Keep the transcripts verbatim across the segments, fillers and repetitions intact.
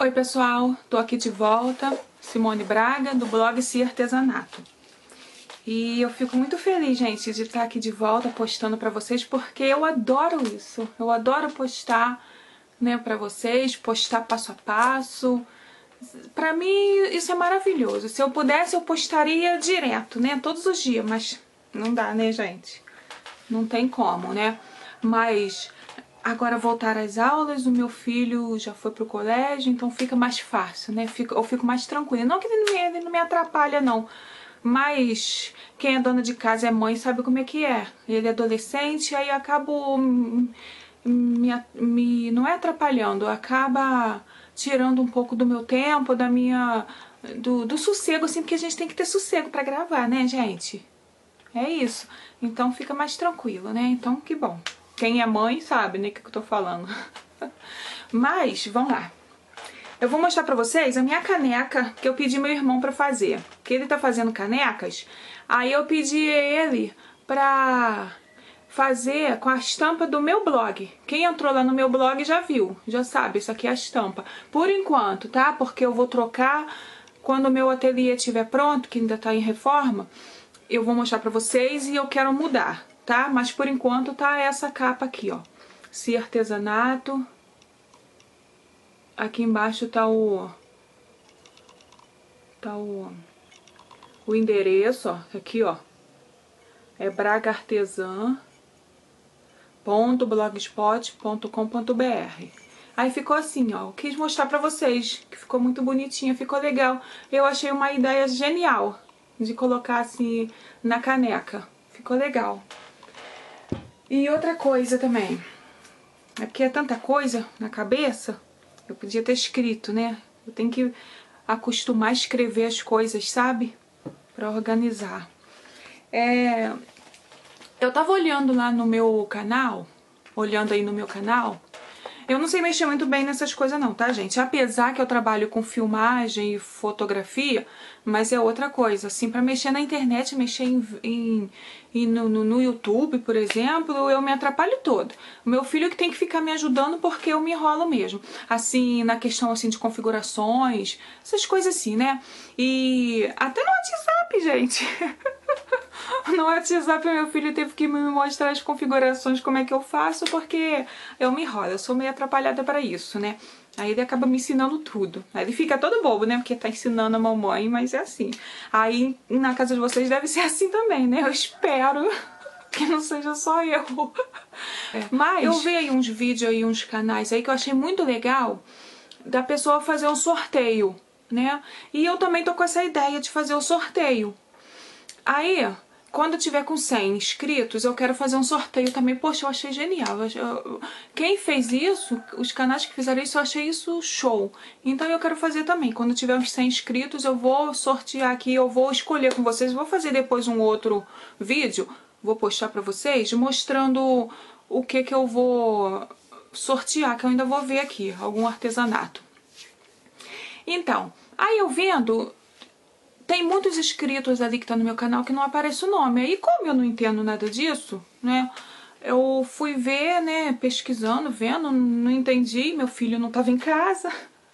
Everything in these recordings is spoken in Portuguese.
Oi pessoal, tô aqui de volta, Simone Braga, do blog Se Artesanato. E eu fico muito feliz, gente, de estar aqui de volta postando pra vocês, porque eu adoro isso. Eu adoro postar, né, pra vocês, postar passo a passo. Pra mim isso é maravilhoso. Se eu pudesse eu postaria direto, né, todos os dias, mas não dá, né, gente? Não tem como, né? Mas agora voltar às aulas, o meu filho já foi pro colégio, então fica mais fácil, né? Fico, eu fico mais tranquila. Não que ele não, me, ele não me atrapalha, não. Mas quem é dona de casa, é mãe, sabe como é que é. Ele é adolescente, aí eu acabo me, me, não é atrapalhando, acaba tirando um pouco do meu tempo, da minha, do, do sossego, assim, porque a gente tem que ter sossego pra gravar, né, gente? É isso. Então fica mais tranquilo, né? Então que bom. Quem é mãe sabe, né, o que eu tô falando. Mas, vamos lá. Eu vou mostrar pra vocês a minha caneca que eu pedi meu irmão pra fazer. Que ele tá fazendo canecas. Aí eu pedi ele pra fazer com a estampa do meu blog. Quem entrou lá no meu blog já viu, já sabe, isso aqui é a estampa. Por enquanto, tá? Porque eu vou trocar quando o meu ateliê estiver pronto, que ainda tá em reforma. Eu vou mostrar pra vocês e eu quero mudar, tá? Mas por enquanto tá essa capa aqui, ó. Se Artesanato. Aqui embaixo tá o... Tá o... O endereço, ó. Aqui, ó. É braga artesã ponto blogspot ponto com ponto br. Aí ficou assim, ó. Eu quis mostrar pra vocês, que ficou muito bonitinha, ficou legal. Eu achei uma ideia genial de colocar assim na caneca. Ficou legal. E outra coisa também. É porque é tanta coisa na cabeça. Eu podia ter escrito, né? Eu tenho que acostumar a escrever as coisas, sabe? Pra organizar. É... Eu tava olhando lá no meu canal, olhando aí no meu canal. Eu não sei mexer muito bem nessas coisas não, tá, gente? Apesar que eu trabalho com filmagem e fotografia, mas é outra coisa. Assim, pra mexer na internet, mexer em, em, em no, no YouTube, por exemplo, eu me atrapalho todo. O meu filho que tem que ficar me ajudando porque eu me enrolo mesmo. Assim, na questão assim de configurações, essas coisas assim, né? E até no WhatsApp, gente. No WhatsApp meu filho teve que me mostrar as configurações, como é que eu faço, porque eu me enrolo, eu sou meio atrapalhada pra isso, né? Aí ele acaba me ensinando tudo. Aí ele fica todo bobo, né? Porque tá ensinando a mamãe, mas é assim. Aí na casa de vocês deve ser assim também, né? Eu espero que não seja só eu. É. Mas eu vi aí uns vídeos aí, uns canais aí que eu achei muito legal da pessoa fazer um sorteio, né? E eu também tô com essa ideia de fazer o sorteio. Aí, quando eu tiver com cem inscritos, eu quero fazer um sorteio também. Poxa, eu achei genial. Eu, quem fez isso, os canais que fizeram isso, eu achei isso show. Então eu quero fazer também. Quando eu tiver uns cem inscritos, eu vou sortear aqui, eu vou escolher com vocês. Vou fazer depois um outro vídeo, vou postar pra vocês, mostrando o que que eu vou sortear, que eu ainda vou ver aqui, algum artesanato. Então, aí eu vendo... Tem muitos inscritos ali que tá no meu canal que não aparece o nome. Aí como eu não entendo nada disso, né? Eu fui ver, né, pesquisando, vendo, não entendi, meu filho não tava em casa.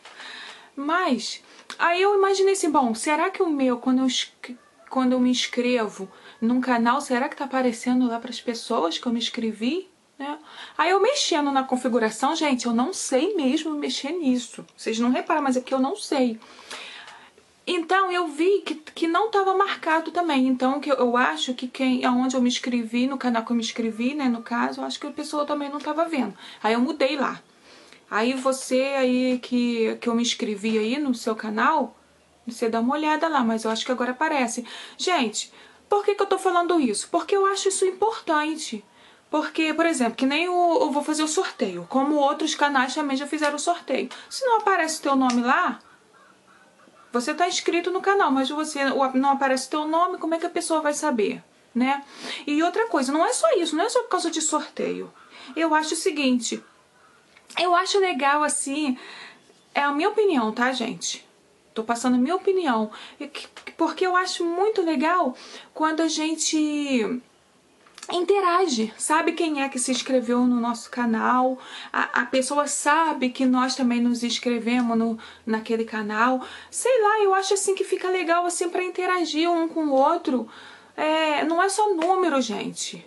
Mas, aí eu imaginei assim, bom, será que o meu, quando eu, quando eu me inscrevo num canal, será que tá aparecendo lá pras pessoas que eu me inscrevi? Né? Aí eu mexendo na configuração, gente, eu não sei mesmo mexer nisso. Vocês não reparam, mas é que eu não sei. Então eu vi que, que não estava marcado também, então que eu, eu acho que quem, aonde eu me inscrevi, no canal que eu me inscrevi, né, no caso, eu acho que a pessoa também não estava vendo. Aí eu mudei lá. Aí você aí que, que eu me inscrevi aí no seu canal, você dá uma olhada lá, mas eu acho que agora aparece. Gente, por que que eu tô falando isso? Porque eu acho isso importante. Porque, por exemplo, que nem eu, eu vou fazer o sorteio, como outros canais também já fizeram o sorteio. Se não aparece o teu nome lá... Você tá inscrito no canal, mas você não aparece o teu nome, como é que a pessoa vai saber, né? E outra coisa, não é só isso, não é só por causa de sorteio. Eu acho o seguinte, eu acho legal assim, é a minha opinião, tá, gente? Tô passando a minha opinião, porque eu acho muito legal quando a gente interage, sabe quem é que se inscreveu no nosso canal, a, a pessoa sabe que nós também nos inscrevemos no, naquele canal, sei lá, eu acho assim que fica legal assim para interagir um com o outro, é, não é só número, gente,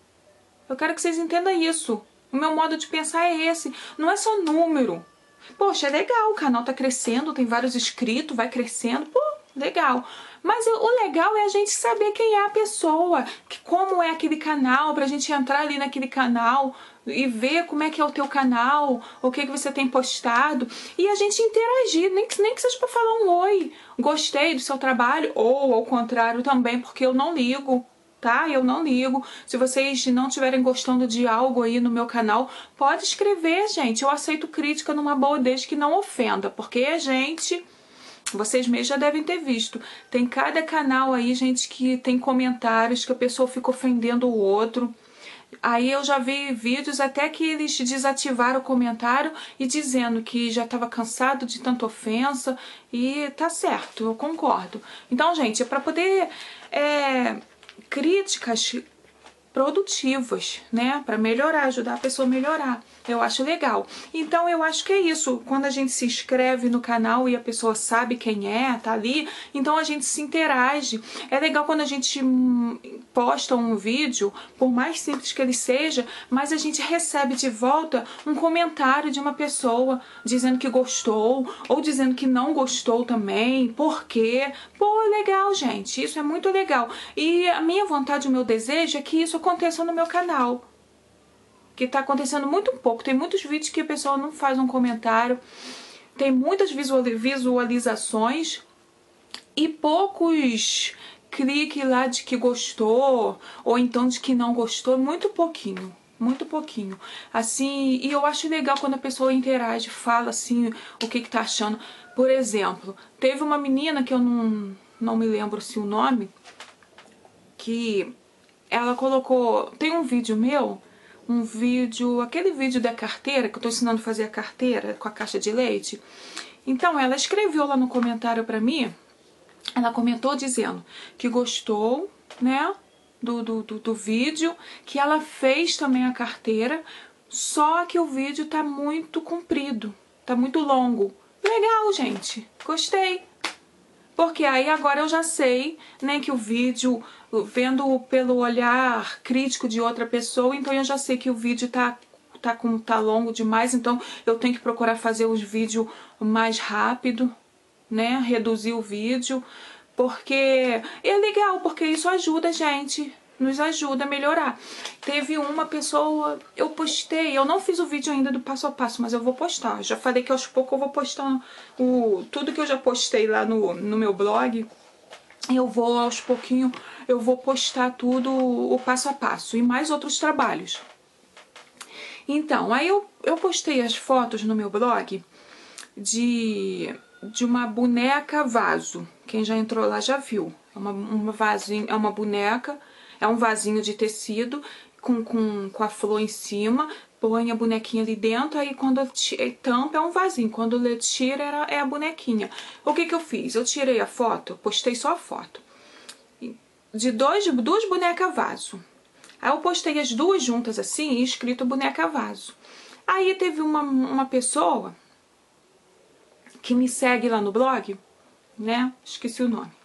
eu quero que vocês entendam isso, o meu modo de pensar é esse, não é só número, poxa, é legal, o canal tá crescendo, tem vários inscritos, vai crescendo, pô, legal. Mas o legal é a gente saber quem é a pessoa, que, como é aquele canal, pra gente entrar ali naquele canal e ver como é que é o teu canal, o que, que você tem postado, e a gente interagir, nem que, nem que seja pra falar um oi, gostei do seu trabalho, ou ao contrário também, porque eu não ligo. Tá? Eu não ligo. Se vocês não estiverem gostando de algo aí no meu canal, pode escrever, gente. Eu aceito crítica numa boa, desde que não ofenda, porque a gente... Vocês mesmos já devem ter visto. Tem cada canal aí, gente, que tem comentários que a pessoa fica ofendendo o outro. Aí eu já vi vídeos até que eles desativaram o comentário e dizendo que já estava cansado de tanta ofensa. E tá certo, eu concordo. Então, gente, é para poder... É, críticas produtivas, né, para melhorar, ajudar a pessoa a melhorar. Eu acho legal. Então eu acho que é isso, quando a gente se inscreve no canal e a pessoa sabe quem é, tá ali, então a gente se interage. É legal quando a gente posta um vídeo, por mais simples que ele seja, mas a gente recebe de volta um comentário de uma pessoa dizendo que gostou, ou dizendo que não gostou também, por quê? Pô, legal, gente, isso é muito legal. E a minha vontade, o meu desejo é que isso aconteça no meu canal, que tá acontecendo muito pouco. Tem muitos vídeos que a pessoa não faz um comentário, tem muitas visualizações e poucos cliques lá de que gostou, ou então de que não gostou, muito pouquinho. Muito pouquinho. Assim, e eu acho legal quando a pessoa interage, fala assim, o que que tá achando. Por exemplo, teve uma menina que eu não, não me lembro se o nome, que ela colocou, tem um vídeo meu, um vídeo, aquele vídeo da carteira, que eu tô ensinando a fazer a carteira com a caixa de leite. Então ela escreveu lá no comentário pra mim, ela comentou dizendo que gostou, né, do, do, do, do vídeo, que ela fez também a carteira, só que o vídeo tá muito comprido, tá muito longo. Legal, gente, gostei. Porque aí agora eu já sei, né, que o vídeo, vendo pelo olhar crítico de outra pessoa, então eu já sei que o vídeo tá, tá, com, tá longo demais, então eu tenho que procurar fazer os vídeos mais rápido, né, reduzir o vídeo, porque é legal, porque isso ajuda a gente, nos ajuda a melhorar. Teve uma pessoa, eu postei, eu não fiz o vídeo ainda do passo a passo, mas eu vou postar. Já falei que aos poucos eu vou postando o, tudo que eu já postei lá no, no meu blog. Eu vou aos pouquinhos, eu vou postar tudo o passo a passo e mais outros trabalhos. Então, aí eu, eu postei as fotos no meu blog de, de uma boneca vaso. Quem já entrou lá já viu. É uma, uma, vasinho, é uma boneca... É um vasinho de tecido com, com, com a flor em cima, põe a bonequinha ali dentro, aí quando tampa é um vasinho, quando tira era, é a bonequinha. O que que eu fiz? Eu tirei a foto, postei só a foto, de dois, duas bonecas vaso. Aí eu postei as duas juntas assim e escrito boneca vaso. Aí teve uma, uma pessoa que me segue lá no blog, né? Esqueci o nome.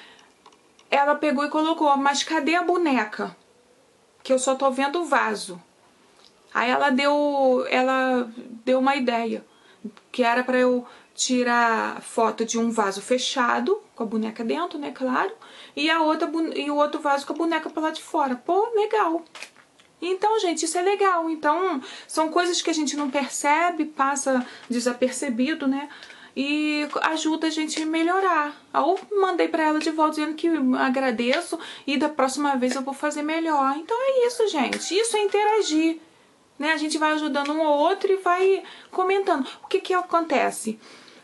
Ela pegou e colocou, mas cadê a boneca? Que eu só tô vendo o vaso. Aí ela deu, ela deu uma ideia, que era pra eu tirar foto de um vaso fechado, com a boneca dentro, né, claro, e, a outra, e o outro vaso com a boneca pra lá de fora. Pô, legal. Então, gente, isso é legal. Então, são coisas que a gente não percebe, passa desapercebido, né? E ajuda a gente a melhorar. Eu mandei pra ela de volta dizendo que agradeço e da próxima vez eu vou fazer melhor. Então é isso, gente. Isso é interagir, né? A gente vai ajudando um ao outro e vai comentando. O que que acontece?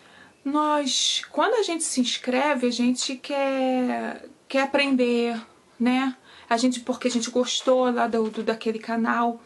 Nós, quando a gente se inscreve, a gente quer, quer aprender, né? A gente, porque a gente gostou lá do, do, daquele canal.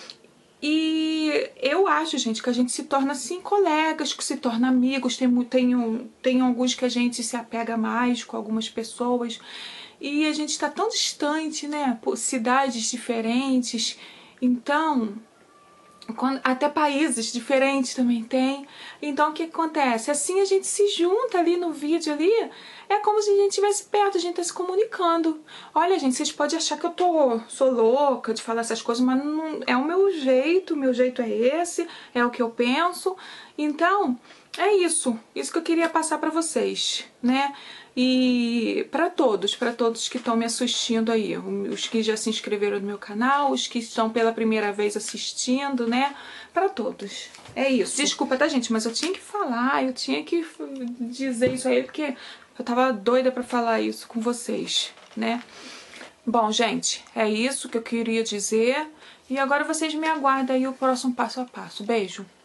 E eu acho, gente, que a gente se torna, assim, colegas, que se torna amigos. Tem, tem, tem alguns que a gente se apega mais com algumas pessoas. e a gente está tão distante, né? Por cidades diferentes, então... Quando, até países diferentes também tem. Então o que acontece? Assim a gente se junta ali no vídeo ali. É como se a gente estivesse perto, a gente tá se comunicando. Olha, gente, vocês podem achar que eu tô, sou louca de falar essas coisas, mas não, é o meu jeito, o meu jeito é esse, é o que eu penso. Então, é isso. Isso que eu queria passar pra vocês, né? E para todos, para todos que estão me assistindo aí, os que já se inscreveram no meu canal, os que estão pela primeira vez assistindo, né? Para todos. É isso. Desculpa, tá, gente? Mas eu tinha que falar, eu tinha que dizer isso aí, porque eu tava doida pra falar isso com vocês, né? Bom, gente, é isso que eu queria dizer. E agora vocês me aguardam aí o próximo passo a passo. Beijo!